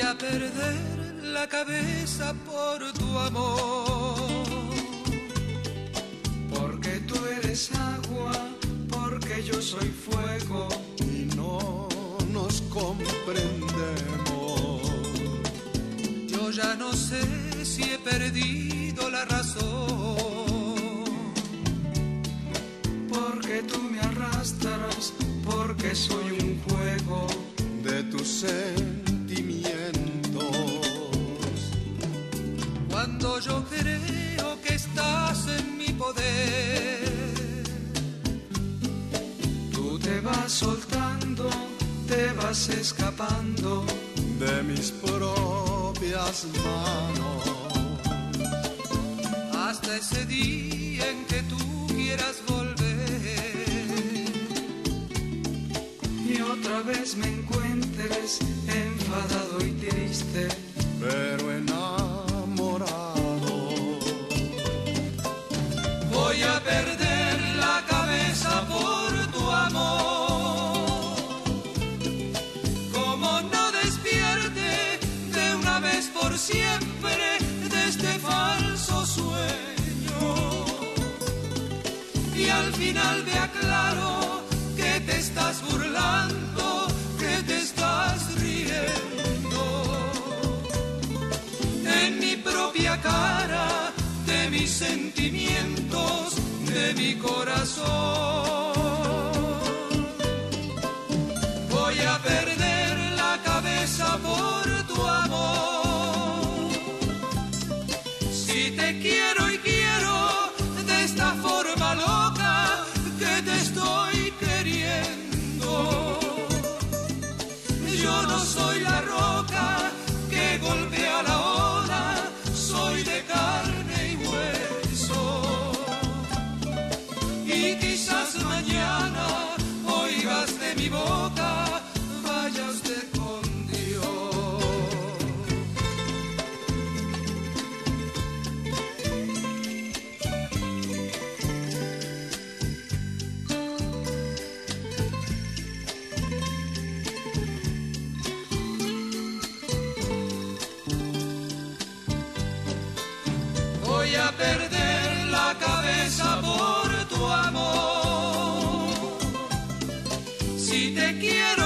a perder la cabeza por tu amor. Porque tú eres agua, porque yo soy fuego y no nos comprendemos. Yo ya no sé si he perdido la razón. Porque tú me arrastras, porque soy un juego de tus sentimientos. Cuando yo creo que estás en mi poder, tú te vas soltando, te vas escapando de mis propias manos. Hasta ese día en que tú quieras volver y otra vez me encuentres enfadado y triste, pero enamorado. Voy a perder la cabeza por tu amor. Como no despierte de una vez por siempre de este falso sueño, y al final me aclaro que te estás burlando, que te estás riendo en mi propia cara, de mis sentimientos, de mi corazón. Voy a perder la cabeza por tu amor. Si te quiero y quiero de esta forma loca que te estoy queriendo, yo no soy la roca que golpea la ola, soy de carne y hueso. Y quizás mañana oigas de mi boca, vaya usted con Dios. Voy a perder la cabeza por tu amor. Si te quiero